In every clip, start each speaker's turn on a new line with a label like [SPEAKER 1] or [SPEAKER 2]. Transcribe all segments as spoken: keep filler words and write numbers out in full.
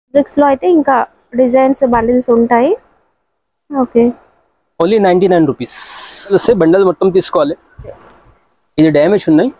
[SPEAKER 1] Fabrics లో అయితే ఇంకా డిజైన్స్ బండిల్స్ ఉంటాయి. Okay,
[SPEAKER 2] only ninety nine rupees వస్తే బండల్ మొత్తం తీసుకోవాలి. ఇది డ్యామేజ్ ఉన్నాయి,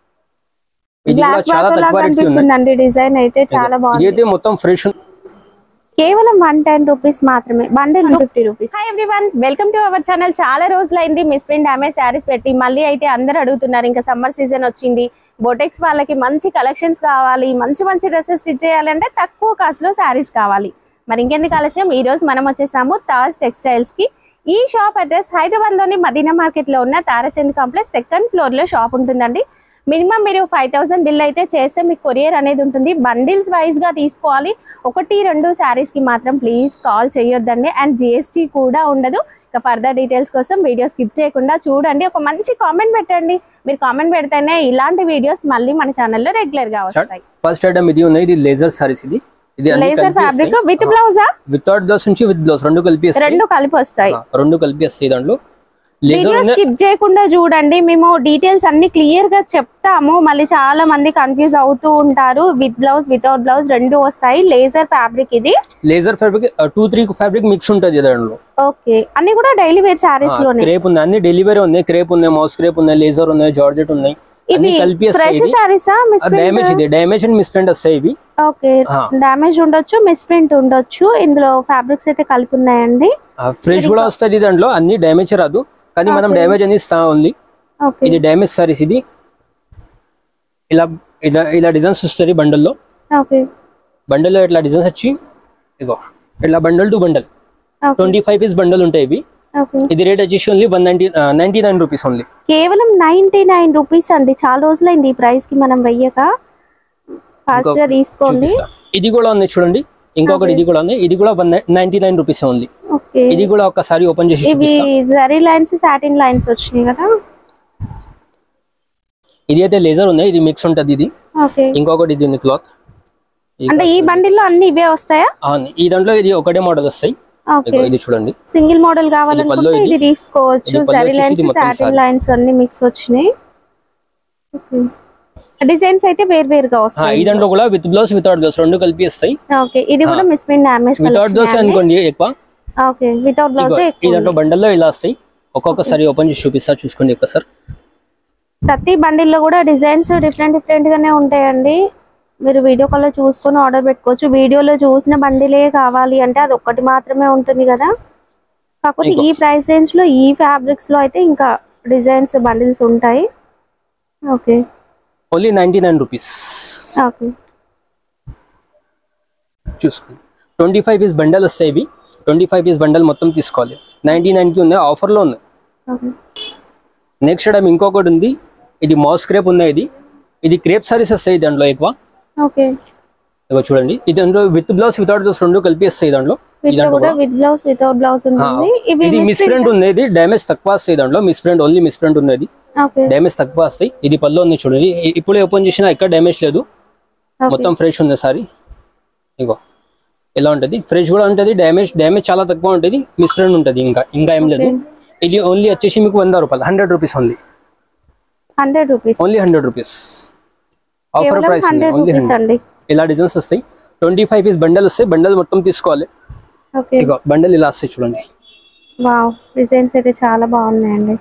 [SPEAKER 2] ఇది కూడా చాలా తక్కువ రేట్ కి
[SPEAKER 1] ఉంది. డిజైన్ అయితే చాలా బాగుంది.
[SPEAKER 2] ఇది అయితే మొత్తం ఫ్రెష్,
[SPEAKER 1] కేవలం వన్ టెన్ రూపీస్ మాత్రమే, bundle fifty rupees. Hi everyone, welcome to our channel. చాలా రోజులైంది మిస్ప్రింట్ డ్యామేజ్ శారీస్ పెట్టి, మళ్ళీ అయితే అందరు అడుగుతున్నారు. ఇంకా సమ్మర్ సీజన్ వచ్చింది, బొటెక్స్ వాళ్ళకి మంచి కలెక్షన్స్ కావాలి, మంచి మంచి డ్రెస్సెస్ స్టిచ్ చేయాలంటే తక్కువ కాస్ట్ లో శారీస్ కావాలి. మరి ఇంకెందుకు ఆలస్యం, ఈ రోజు మనం వచ్చేసాము తాజ్ టెక్స్టైల్స్ కి. ఈ షాప్ అడ్రస్ హైదరాబాద్ లోని మదీనా మార్కెట్ లో ఉన్న తారాచంద్ కాంప్లెక్స్ సెకండ్ ఫ్లోర్ లో షాప్ ఉంటుందండి. మినిమం మీరు ఫైవ్ థౌసండ్ బిల్ అయితే చేస్తే మీకు కొరియర్ అనేది ఉంటుంది. బండిల్స్ వైజ్ గా తీసుకోవాలి. ఒకటి రెండు శారీస్ కి మాత్రం ప్లీజ్ కాల్ చేయొద్దండి. అండ్ జిఎస్టీ కూడా ఉండదు. ఇక ఫర్దర్ డీటెయిల్స్ కోసం వీడియో స్కిప్ చేయకుండా చూడండి. ఒక మంచి కామెంట్ పెట్టండి. మీరు కామెంట్ పెడితేనే ఇలాంటి వీడియోస్ మళ్ళీ మన ఛానల్లో రెగ్యులర్ గా వస్తాయి.
[SPEAKER 2] ఫస్ట్ ఐటమ్ ఇది ఉన్నాయి, ఇది లేజర్ సారీస్. ఇది ఇది
[SPEAKER 1] లేజర్ ఫ్యాబ్రిక్ విత్ బ్లౌజా,
[SPEAKER 2] వితౌట్ బ్లౌజ్ నుంచి విత్ బ్లౌజ్ రెండు కలిపి
[SPEAKER 1] రెండు కలిపి వస్తాయి.
[SPEAKER 2] రెండు కలిపి వస్తాయి. దాంట్లో
[SPEAKER 1] వీడియో స్కిప్ చేయకుండా చూడండి. మేము డీటెయిల్స్ అన్ని క్లియర్ గా చెప్తాము. మళ్ళీ చాలా మంది కన్ఫ్యూజ్ అవుతూ ఉంటారు. విత్ బ్లౌజ్ వితౌట్ బ్లౌజ్ రెండు వస్తాయి. లేజర్ ఫ్యాబ్రిక్, ఇది laser
[SPEAKER 2] fabric two three fabric mix ఉంటది దాంట్లో.
[SPEAKER 1] ఓకే, అన్ని కూడా డైలీ వేర్ సారీస్ లోనే.
[SPEAKER 2] క్రేప్ ఉంది, అన్ని డైలీ వేర్ ఉన్నాయి. క్రేప్ ఉన్నాయి, మౌస్ క్రేప్ ఉన్నాయి, లేజర్ ఉన్నాయి, జార్జెట్ ఉన్నాయి.
[SPEAKER 1] ఇవి ఫ్రెష్ సారీసా?
[SPEAKER 2] డ్యామేజ్ ఇది డ్యామేజ్ అండ్ మిస్ప్రింట్ వస్తాయి ఇవి.
[SPEAKER 1] ఓకే, డ్యామేజ్ ఉండొచ్చు, మిస్ప్రింట్ ఉండొచ్చు. ఇందులో ఫ్యాబ్రిక్స్ అయితే కలిపి ఉన్నాయండి.
[SPEAKER 2] ఫ్రెష్ కూడా వస్తుంది దాంట్లో, అన్ని డ్యామేజ్ రాదు. కానీ మనం డ్యామేజ్ అనేది ఇస్తాం ఓన్లీ. ఇది డ్యామేజ్ సారీస్. ఇది ఇలా ఇలా ఇలా డిజైన్స్ వస్తుంది బండల్లో.
[SPEAKER 1] ఓకే,
[SPEAKER 2] బండల్లో ఇట్లా డిజైన్స్ వచ్చి ఇగో ఇట్లా bundle to bundle twenty five piece bundle ఉంటాయి ఇవి. ఇది రేట్ వచ్చేసి only one ninety ninety nine rupees only,
[SPEAKER 1] కేవలం నైన్టీ నైన్ రూపీస్ అండి. చాలా రోజులైంది ఈ ప్రైస్ కి మనం వెయ్యక. ఫాస్ట్ గా తీసుకోండి.
[SPEAKER 2] ఇది కూడా ఉంది చూడండి, ఇంకొకటి ఇది కూడా ఉంది. ఇది కూడా one ninety nine rupees only. ఇది కూడా ఒకసారి ఓపెన్ చేసి
[SPEAKER 1] ఇవి జరీ లైన్స్, సాటిన్ లైన్స్ వచ్చినాయి కదా.
[SPEAKER 2] ఇది అయితే లేజర్ ఉన్నాయి, ఇది మిక్స్ ఉంటది. ఇది ఇంకొకటి ఇది ఉంది క్లాత్.
[SPEAKER 1] అంటే ఈ బండిల్లో అన్ని ఇవే వస్తాయా?
[SPEAKER 2] ఈ దాంట్లో ఇది ఒకటే మోడల్ వస్తాయి. ఇది చూడండి,
[SPEAKER 1] సింగిల్ మోడల్ కావాలనుకుంటే ఇది తీసుకోవచ్చు. జరీ లైన్స్, సాటిన్ లైన్స్ అన్ని మిక్స్ వచ్చినాయి. డిజైన్స్ అయితే వేర్ వేరుగా వస్తాయి.
[SPEAKER 2] ఈ దాంట్లో కూడా విత్ బ్లౌజ్ వితౌట్ బ్లౌజ్ రెండు కలిపి వస్తాయి.
[SPEAKER 1] ఓకే, ఇది కూడా మిస్ప్రింట్ డ్యామేజ్
[SPEAKER 2] వితౌట్ బ్లౌజ్ అనుకోండి ఎక్కువ.
[SPEAKER 1] ఓకే, వితౌట్ బ్లౌజ్
[SPEAKER 2] ఈ దాంట్లో బండల్లో ఇలా వస్తాయి. ఒక్కొక్కసారి ఓపెన్ చేసి చూపిస్తా, చూసుకోండి ఒక్కసారి.
[SPEAKER 1] ప్రతి బండిల్లో కూడా డిజైన్స్ డిఫరెంట్ డిఫరెంట్ గానే ఉంటాయండి. మీరు వీడియో కాల్ లో చూసుకొని ఆర్డర్ పెట్టుకోవచ్చు. వీడియోలో చూసిన బండిలే కావాలి అంటే అది ఒక్కటి మాత్రమే ఉంటుంది కదా. కాకపోతే ఈ ప్రైస్ రేంజ్ లో ఈ ఫ్యాబ్రిక్స్ లో అయితే ఇంకా డిజైన్స్ బండిల్స్ ఉంటాయి. Okay,
[SPEAKER 2] only ninety nine rupees.
[SPEAKER 1] Okay,
[SPEAKER 2] చూసుకోండి. ట్వంటీ ఫైవ్ పీస్ బండల్ వస్తాయి ఇవి. ట్వంటీ ఫైవ్ పీస్ బండల్ మొత్తం తీసుకోవాలి. నైన్టీ నైన్ కి ఉంది, ఆఫర్ లో ఉంది. నెక్స్ట్ ఐటమ్ ఇంకొకటి ఉంది, ఇది మౌస్ క్రేప్ ఉన్నాయి. ఇది ఇది క్రేప్ సారీస్ వస్తాయి దాంట్లో ఎక్కువ.
[SPEAKER 1] ఓకే,
[SPEAKER 2] ఇగో చూడండి, ఇది దాంట్లో విత్ బ్లౌజ్ వితౌట్ బ్లౌజ్ రెండు కలిపి వస్తాయి దాంట్లో. ఇది మిస్ప్రింట్ ఉంది, ఇది డ్యామేజ్ తక్కువ వస్తాయి దాంట్లో. మిస్ప్రింట్ ఓన్లీ మిస్ప్రింట్ ఉన్నది, డ్యామేజ్ తక్కువ వస్తాయి. ఇది పళ్ళు ఉంది చూడండి, ఇప్పుడే ఓపెన్ చేసినా ఇక్కడ డ్యామేజ్ లేదు, మొత్తం ఫ్రెష్ ఉంది సారీ. ఇగో ఎలా ఉంటది, ఫ్రెష్ కూడా ఉంటది. డ్యామేజ్ డ్యామేజ్ చాలా తక్కువ ఉంటది, మిస్ప్రింట్ ఉంటది. ఇంకా ఇంకా ఏం లేదు. ఇది ఓన్లీ వచ్చేసి మీకు వంద రూపాయలు, hundred rupees only.
[SPEAKER 1] Hundred rupees only,
[SPEAKER 2] hundred rupees offer price only. ఇలా డిజైన్స్ వస్తాయి. ట్వంటీ ఫైవ్ పీస్ బండల్ వస్తాయి. బండల్ మొత్తం తీసుకోవాలి. ఇగో బండల్ ఇలా వస్తాయి చూడండి.
[SPEAKER 1] వావ్, డిజైన్స్ అయితే చాలా బాగున్నాయండి.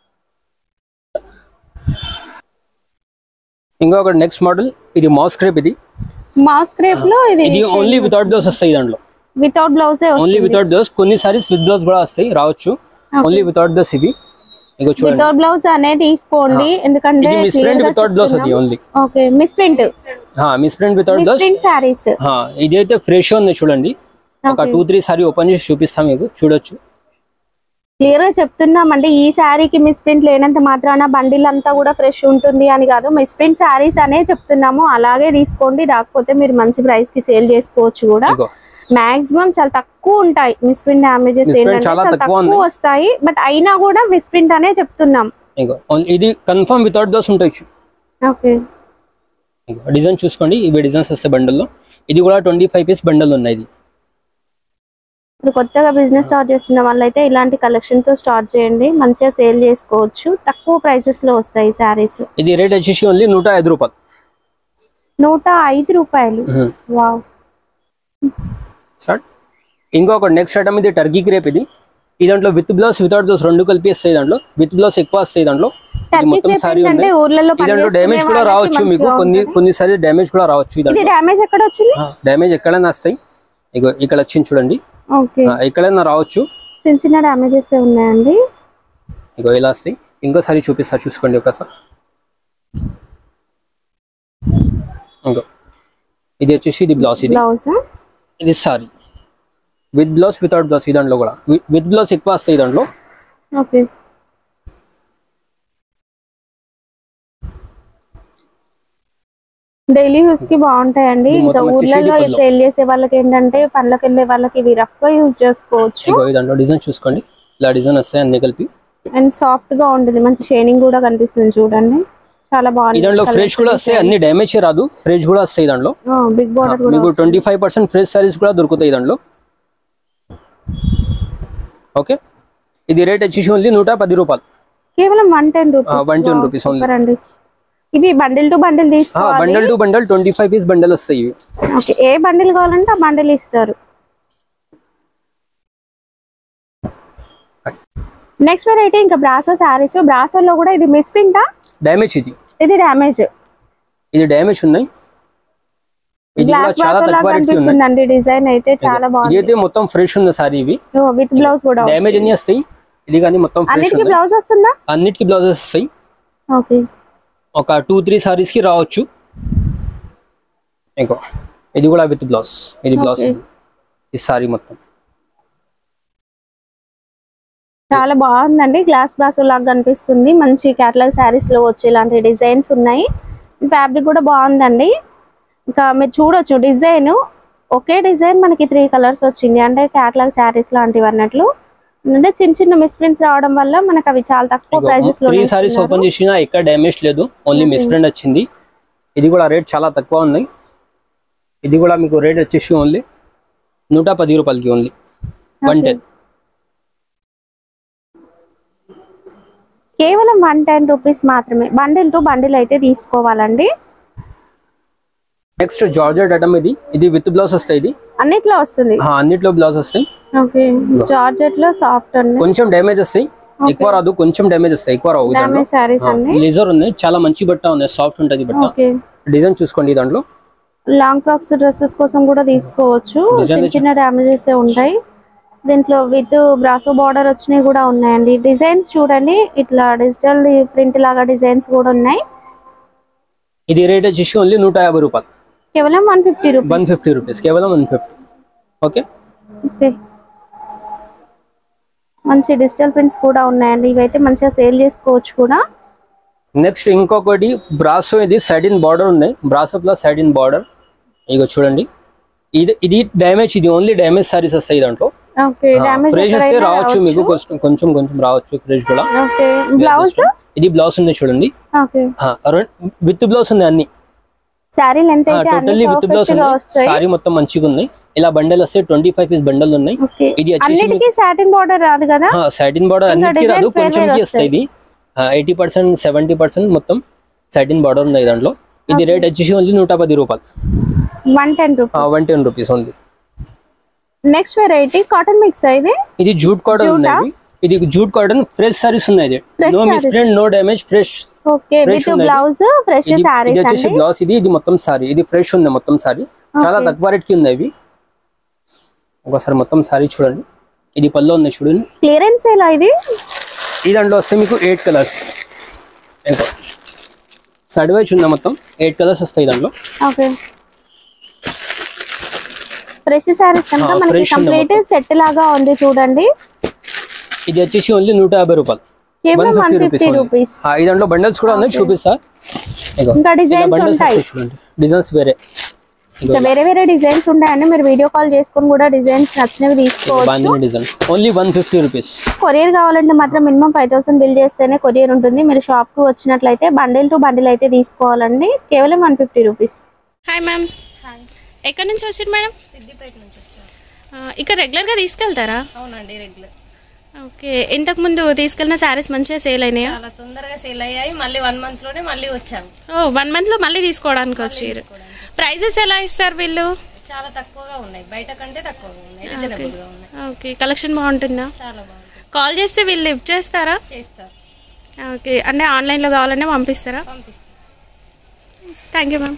[SPEAKER 2] ఇంకొక నెక్స్ట్ మోడల్, ఇది మౌస్ క్రేప్. ఇది
[SPEAKER 1] మౌస్ క్రేప్ లో ఇది
[SPEAKER 2] ఇది ఓన్లీ వితౌట్ బ్లౌజ్ వస్తాయి దాంట్లో.
[SPEAKER 1] Without blouse
[SPEAKER 2] only without blouse. కొన్ని సారీస్ విత్ బ్లౌజ్ కూడా వస్తాయి, రావచ్చు. ఓన్లీ వితౌట్ బ్లౌజ్ ఇవి. ఇగో చూడండి,
[SPEAKER 1] వితౌట్ బ్లౌజ్ అనేది తీసుకోండి, ఎందుకంటే
[SPEAKER 2] ఇది మిస్ప్రింట్ వితౌట్ బ్లౌజ్ అది ఓన్లీ.
[SPEAKER 1] Okay, misprint.
[SPEAKER 2] హా, మిస్ప్రింట్ వితౌట్ బ్లౌజ్
[SPEAKER 1] సారీస్.
[SPEAKER 2] హా, ఇది అయితే ఫ్రెష్ ఉంది చూడండి. ఒక టూ త్రీ సారీ ఓపెన్ చేసి చూపిస్తాం మీకు, చూడొచ్చు.
[SPEAKER 1] క్లియర్ గా చెప్తున్నాం అంటే ఈ శారీకి మిస్ప్రింట్ లేనంత మాత్రాన బండిల్ అంతా కూడా ఫ్రెష్ ఉంటుంది అని కాదు. మిస్ప్రింట్ శారీస్ అనే చెప్తున్నాము, అలాగే తీసుకోండి. రాకపోతే మీరు మంచి ప్రైస్ కి సేల్ చేసుకోవచ్చు కూడా. మాక్సిమం చాలా తక్కువ ఉంటాయి మిస్ప్రింట్ డ్యామేజెస్, ఏంటంటే చాలా తక్కువ వస్తాయి. బట్ అయినా కూడా మిస్ప్రింట్ అనే చెప్తున్నాం.
[SPEAKER 2] ఇది కన్ఫర్మ్ వితౌట్ బ్లౌజ్ ఉంటాయి.
[SPEAKER 1] ఓకే,
[SPEAKER 2] డిజైన్ చూసుకోండి, ఇవి డిజైన్స్ వస్తాయి బండల్లో. ఇది కూడా ట్వంటీ ఫైవ్ పీస్ బండల్ ఉన్నాయి.
[SPEAKER 1] ఇప్పుడు కొత్తగా బిజినెస్ స్టార్ట్ చేస్తున్న వాళ్ళైతే ఇలాంటి కలెక్షన్ తో స్టార్ట్ చేయండి, మంచిగా సేల్ చేసుకోవచ్చు. తక్కువ ప్రైసెస్ లో వస్తాయి సారీస్.
[SPEAKER 2] ఇది రేట్ వచ్చేసి ఓన్లీ నూట ఐదు రూపాయలు.
[SPEAKER 1] నూట ఐదు రూపాయలు వావ్.
[SPEAKER 2] స్టార్ట్. ఇంకొక నెక్స్ట్ ఐటమ్ ఇది టర్కీ క్రేప్. ఇది ఈ దాంట్లో విత్ బ్లౌజ్ వితౌట్ బ్లౌజ్ రెండు కలిపి వస్తాయి. దాంట్లో విత్ బ్లౌజ్ ఎక్కువ వస్తాయి. దాంట్లో మొత్తం సారీ ఉంది. దాంట్లో డ్యామేజ్ కూడా రావచ్చు మీకు, కొన్ని కొన్నిసారి డ్యామేజ్ కూడా రావచ్చు.
[SPEAKER 1] డ్యామేజ్ ఎక్కడ వచ్చింది?
[SPEAKER 2] డ్యామేజ్ ఎక్కడైనా వస్తాయి. ఇగో ఇక్కడ వచ్చింది చూడండి, ఎక్కడైనా రావచ్చు.
[SPEAKER 1] చిన్న చిన్న డ్యామేజెస్ ఉన్నాయండి.
[SPEAKER 2] ఇగో ఇలా వస్తాయి. ఇంకోసారి చూపిస్తా చూసుకోండి ఒకసారి. ఇంకో ఇది వచ్చేసి ఇది బ్లౌజ్. ఇది ఇది sari with blouse without blouse. ఈ దాంట్లో కూడా విత్ బ్లౌజ్ ఎక్కువ వస్తాయి. దాంట్లో
[SPEAKER 1] ఓకే డైలీ యూస్ కి బాగుంటాయండి. ఇంకా ఊర్లలో సేల్ చేసే వాళ్ళకి ఏంటంటే పనులకు వెళ్ళే వాళ్ళకి ఇవి రఫ్ గా యూజ్ చేసుకోవచ్చు.
[SPEAKER 2] ఈ దాంట్లో డిజైన్ చూసుకోండి, ఇలా డిజైన్ వస్తాయి అన్ని కలిపి.
[SPEAKER 1] అండ్ సాఫ్ట్ గా ఉంటుంది, మంచి షైనింగ్ కూడా కనిపిస్తుంది చూడండి, చాలా బాగుంది.
[SPEAKER 2] ఈ దాంట్లో ఫ్రెష్ కూడా వస్తాయి, అన్ని డ్యామేజ్ రాదు, ఫ్రెష్ కూడా వస్తాయి. దాంట్లో
[SPEAKER 1] బిగ్ బోర్డర్ కూడా
[SPEAKER 2] మీకు twenty five percent fresh saris కూడా దొరుకుతాయి దాంట్లో. ఓకే ఇది రేట్ వచ్చేసి ఓన్లీ నూట పది రూపాయలు,
[SPEAKER 1] కేవలం one ten rupees.
[SPEAKER 2] One ten rupees only.
[SPEAKER 1] ఇవి బండిల్ టు బండిల్ తీసుకోవాలి.
[SPEAKER 2] Bundle to bundle twenty five piece bundle వస్తాయి.
[SPEAKER 1] ఓకే ఏ బండిల్ కావాలంటే ఆ బండిల్ ఇస్తారు. నెక్స్ట్ వెరైటీ ఇంకా బ్రాసో సారీస్. బ్రాసో లో కూడా ఇది మిస్ ప్రింటా?
[SPEAKER 2] డ్యామేజ్. ఇది
[SPEAKER 1] ఇది డ్యామేజ్,
[SPEAKER 2] ఇది డ్యామేజ్ ఉన్నాయి. ఇది కూడా చాలా తక్కువ రేట్
[SPEAKER 1] ఉంది. డిజైన్ అయితే చాలా బాగుంది.
[SPEAKER 2] ఇది అయితే మొత్తం ఫ్రెష్ ఉంది సారీ. ఇవి
[SPEAKER 1] విత్ బ్లౌజ్ కూడా
[SPEAKER 2] డ్యామేజ్ అన్ని వస్తాయి. ఇది కానీ మొత్తం ఫ్రెష్.
[SPEAKER 1] అన్నిటికి బ్లౌజ్ వస్తుందా?
[SPEAKER 2] అన్నిటికి బ్లౌజెస్ వస్తాయి.
[SPEAKER 1] ఓకే
[SPEAKER 2] ఒక టూ త్రీ సారీస్ కి రావచ్చు. ఇంకో ఇది కూడా విత్ బ్లౌజ్. ఇది బ్లౌజ్. ఇది ఈ సారీ మొత్తం
[SPEAKER 1] చాలా బాగుందండి. గ్లాస్ బ్రాసో లాగా కనిపిస్తుంది. మంచి క్యాటలాగ్ శారీస్ లో వచ్చే ఇలాంటి డిజైన్స్ ఉన్నాయి. ఫ్యాబ్రిక్ కూడా బాగుందండి. ఇంకా మీరు చూడొచ్చు డిజైన్ ఒకే డిజైన్ మనకి త్రీ కలర్స్ వచ్చింది. అంటే క్యాటలాగ్ శారీస్ లాంటివి అన్నట్లు. అంటే చిన్న చిన్న మిస్ప్రింట్స్ రావడం వల్ల మనకు అవి చాలా తక్కువ ప్రైసెస్ లో.
[SPEAKER 2] త్రీ సారీస్ ఓపెన్ చేసినా ఎక్కడ డ్యామేజ్ లేదు, ఓన్లీ మిస్ప్రింట్ వచ్చింది. ఇది కూడా రేట్ చాలా తక్కువ ఉన్నాయి. ఇది కూడా మీకు రేట్ వచ్చేసి ఓన్లీ నూట పది రూపాయలకి, ఓన్లీ వన్ టెన్.
[SPEAKER 1] కేవలం వన్ టెన్ రూపీస్ మాత్రమే. బండిల్ టు బండిల్ అయితే తీసుకోవాలండి.
[SPEAKER 2] Next georgette item. ఇది ఇది విత్ బ్లౌజ్ వస్తాయి. ఇది
[SPEAKER 1] అన్నిట్లో వస్తుంది.
[SPEAKER 2] అన్నిట్లో బ్లౌజ్ వస్తాయి.
[SPEAKER 1] ఓకే జార్జెట్ లో సాఫ్ట్ ఉంది.
[SPEAKER 2] కొంచెం డ్యామేజ్ వస్తాయి, ఎక్కువ రాదు. కొంచెం డ్యామేజ్ వస్తాయి, ఎక్కువ రావు.
[SPEAKER 1] డ్యామేజ్ సారీస్ అన్ని
[SPEAKER 2] లేజర్ ఉన్నాయి, చాలా మంచి బట్ట ఉన్నాయి, సాఫ్ట్ ఉంటది బట్ట.
[SPEAKER 1] ఓకే
[SPEAKER 2] డిజైన్ చూసుకోండి. దాంట్లో
[SPEAKER 1] లాంగ్ ఫ్రాక్స్ డ్రెస్సెస్ కోసం కూడా తీసుకోవచ్చు. చిన్న చిన్న డ్యామేజెస్ ఉంటాయి. దీంట్లో విత్ బ్రాసో బార్డర్ వచ్చినవి కూడా ఉన్నాయండి. డిజైన్స్ చూడండి, ఇట్లా డిజిటల్ ప్రింట్ లాగా డిజైన్స్ కూడా ఉన్నాయి.
[SPEAKER 2] ఇది రేట్ వచ్చేసి ఓన్లీ నూట యాభై రూపాయలు,
[SPEAKER 1] కేవలం one fifty rupees.
[SPEAKER 2] One fifty rupees కేవలం వన్ ఫిఫ్టీ. ఓకే
[SPEAKER 1] ఓకే మంచి డిజిటల్ ప్రింట్స్ కూడా ఉన్నాయండి. ఇవైతే మంచిగా సేల్ చేసుకోవచ్చు కూడా.
[SPEAKER 2] నెక్స్ట్ ఇంకొకటి బ్రాసో. ఇది సైడిన్ బార్డర్ ఉన్నాయి. బ్రాసో ప్లస్ సైడిన్ బార్డర్. ఇగో చూడండి, ఇది ఇది డ్యామేజ్. ఇది ఓన్లీ డ్యామేజ్ సారీస్ వస్తాయి దాంట్లో. ఫ్రెష్ వస్తే రావచ్చు మీకు, కొంచెం కొంచెం రావచ్చు ఫ్రెష్ కూడా. ఇది బ్లౌజ్ ఉంది చూడండి, విత్ బ్లౌజ్ ఉంది అన్ని.
[SPEAKER 1] సారీ లెంత్ అయితే
[SPEAKER 2] టోటల్లీ విత్ బ్లౌజ్ ఉంది. సారీ మొత్తం మంచిగా ఉన్నాయి. ఇలా బండల్ వస్తే ట్వంటీ ఫైవ్ పీస్ బండల్ ఉన్నాయి. ఇది
[SPEAKER 1] వచ్చేసి సాటిన్ బార్డర్ రాదు కదా?
[SPEAKER 2] సాటిన్ బార్డర్ అన్నిటికీ రాదు, కొంచెం వస్తాయి. ఇది ఎయిటీ పర్సెంట్ సెవెంటీ పర్సెంట్ మొత్తం సాటిన్ బార్డర్ ఉన్నాయి దాంట్లో. ఇది రేట్ వచ్చేసి ఓన్లీ నూట పది రూపాయలు,
[SPEAKER 1] one ten rupees.
[SPEAKER 2] One ten rupees only.
[SPEAKER 1] Next variety cotton mix. ఇది
[SPEAKER 2] ఇది జూట్ కాటన్ ఉంది. ఇది జూట్ కాటన్ ఫ్రెష్ సారీస్ ఉన్నాయి. No misprint, no damage, fresh.
[SPEAKER 1] Okay with blouse fresh saris.
[SPEAKER 2] ఇది వచ్చేసి బ్లౌజ్. ఇది ఇది మొత్తం సారీ. ఇది ఫ్రెష్ ఉంది మొత్తం సారీ. చాలా తక్కువ రేట్ కి ఉంది. ఇవి ఒకసారి మొత్తం సారీ చూడండి. ఇది పల్లో ఉంది చూడండి.
[SPEAKER 1] క్లియరెన్స్ ఎలా? ఇది
[SPEAKER 2] ఈ దాంట్లో వస్తే మీకు ఎయిట్ కలర్స్. సైడ్ వైజ్ ఉంది మొత్తం ఎయిట్ కలర్స్ వస్తాయి దాంట్లో.
[SPEAKER 1] ఓకే ఫ్రెష్ సారీస్ కనుక మనకి కంప్లీట్ సెట్ లాగా ఉంది చూడండి.
[SPEAKER 2] ఇది వచ్చేసి ఓన్లీ నూట యాభై రూపాయలు,
[SPEAKER 1] కేవలం వన్ ఫిఫ్టీ రూపీస్.
[SPEAKER 2] ఈ దాంట్లో బండల్స్ కూడా ఉన్నాయి, చూపిస్తా.
[SPEAKER 1] ఇంకా డిజైన్స్ ఉంటాయి,
[SPEAKER 2] డిజైన్స్ వేరే
[SPEAKER 1] వేరే వేరే డిజైన్స్ ఉంటాయండి. మీరు వీడియో కాల్ చేసుకొని కూడా డిజైన్స్ నచ్చినవి తీసుకోవచ్చు.
[SPEAKER 2] Design only one fifty rupees.
[SPEAKER 1] Courier కావాలంటే మాత్రం మినిమం ఫైవ్ థౌసండ్ బిల్ చేస్తేనే కొరియర్ ఉంటుంది. మీరు షాప్ కు వచ్చినట్లయితే బండిల్ టు బండిల్ అయితే తీసుకోవాలండి, కేవలం one fifty rupees.
[SPEAKER 3] Hi ma'am. ఎక్కడి నుంచి వచ్చారు మేడం?
[SPEAKER 4] సిద్దిపేట నుంచి వచ్చాను.
[SPEAKER 3] ఇక్కడ రెగ్యులర్గా తీసుకెళ్తారా?
[SPEAKER 4] అవునండి, రెగ్యులర్.
[SPEAKER 3] ఓకే ఇంతకు ముందు తీసుకెళ్ళిన శారీస్ మంచిగా సేల్ అయినాయా?
[SPEAKER 4] చాలా తొందరగా సేల్ అయ్యాయి. మళ్ళీ వన్ మంత్ లోనే మళ్ళీ వచ్చాము.
[SPEAKER 3] ఓ వన్ మంత్ లో మళ్ళీ తీసుకోవడానికి వచ్చారు. ప్రైజెస్ ఎలా ఇస్తారు వీళ్ళు?
[SPEAKER 4] చాలా తక్కువగా ఉన్నాయి, బయట కంటే తక్కువగా ఉన్నాయి, రీజనబుల్ గా ఉన్నాయి.
[SPEAKER 3] ఓకే, కలెక్షన్ బాగుంటుందా?
[SPEAKER 4] చాలా బాగుంటుంది.
[SPEAKER 3] కాల్ చేస్తే వీళ్ళు లిఫ్ట్ చేస్తారా?
[SPEAKER 4] చేస్తారు.
[SPEAKER 3] ఓకే, అంటే ఆన్లైన్లో కావాలంటే పంపిస్తారా?
[SPEAKER 4] పంపిస్తారు.
[SPEAKER 3] Thank you ma'am.